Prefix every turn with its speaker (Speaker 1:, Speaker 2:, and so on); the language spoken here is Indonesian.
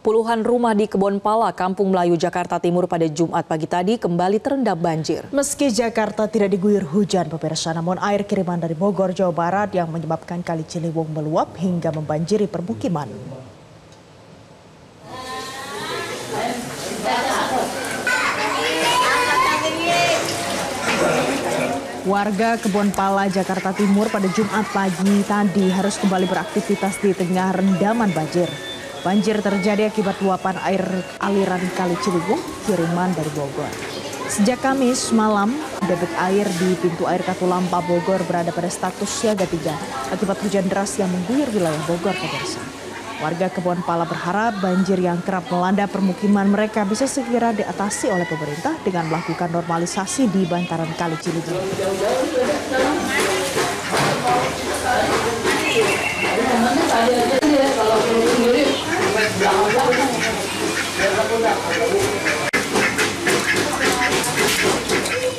Speaker 1: Puluhan rumah di Kebonpala, Kampung Melayu, Jakarta Timur pada Jumat pagi tadi kembali terendam banjir.
Speaker 2: Meski Jakarta tidak diguyur hujan, pemirsa, namun air kiriman dari Bogor, Jawa Barat yang menyebabkan Kali Ciliwung meluap hingga membanjiri permukiman. Warga Kebonpala, Jakarta Timur pada Jumat pagi tadi harus kembali beraktivitas di tengah rendaman banjir. Banjir terjadi akibat luapan air aliran Kali Ciliwung kiriman dari Bogor. Sejak Kamis malam, debit air di pintu air Katulampa Bogor berada pada status siaga 3 akibat hujan deras yang mengguyur wilayah Bogor, pemirsa. Warga Kebonpala berharap banjir yang kerap melanda permukiman mereka bisa segera diatasi oleh pemerintah dengan melakukan normalisasi di bantaran Kali Ciliwung.